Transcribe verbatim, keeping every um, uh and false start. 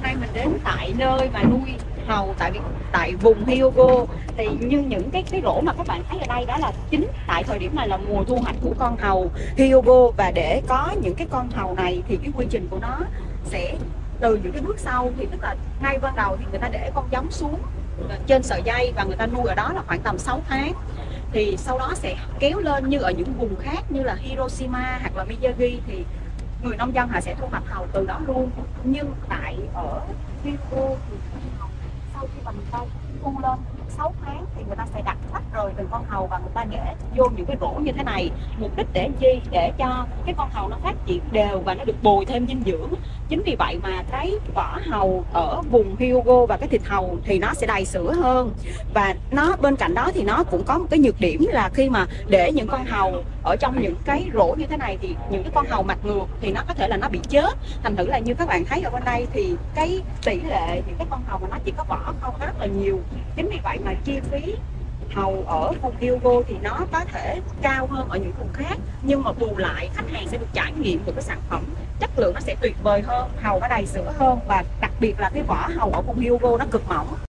nay mình đến tại nơi mà nuôi hàu tại tại vùng Hyogo. Thì như những cái cái rổ mà các bạn thấy ở đây đó là chính tại thời điểm này là mùa thu hoạch của con hàu Hyogo. Và để có những cái con hàu này thì cái quy trình của nó sẽ từ những cái bước sau, thì tức là ngay ban đầu thì người ta để con giống xuống trên sợi dây và người ta nuôi ở đó là khoảng tầm sáu tháng. Thì sau đó sẽ kéo lên như ở những vùng khác như là Hiroshima hoặc là Miyagi thì người nông dân họ sẽ thu hoạch hàu từ đó luôn. Nhưng tại ở Hyogo thì sau khi mà người ta thu lên sáu tháng thì người ta sẽ đặt tách rời từng con hàu và người ta để vô những cái rổ như thế này. Mục đích để chi? Để cho cái con hàu nó phát triển đều và nó được bồi thêm dinh dưỡng. Chính vì vậy mà cái vỏ hàu ở vùng Hyogo và cái thịt hàu thì nó sẽ đầy sữa hơn. Và nó bên cạnh đó thì nó cũng có một cái nhược điểm là khi mà để những con hàu ở trong những cái rổ như thế này thì những cái con hàu mặt ngược thì nó có thể là nó bị chết. Thành thử là như các bạn thấy ở bên đây thì cái tỷ lệ những cái con hàu mà nó chỉ có vỏ không rất là nhiều. Chính vì vậy mà chi phí hàu ở vùng Hyogo thì nó có thể cao hơn ở những vùng khác, nhưng mà bù lại khách hàng sẽ được trải nghiệm được cái sản phẩm chất lượng nó sẽ tuyệt vời hơn, hàu nó đầy sữa hơn, và đặc biệt là cái vỏ hàu ở vùng Hyogo nó cực mỏng.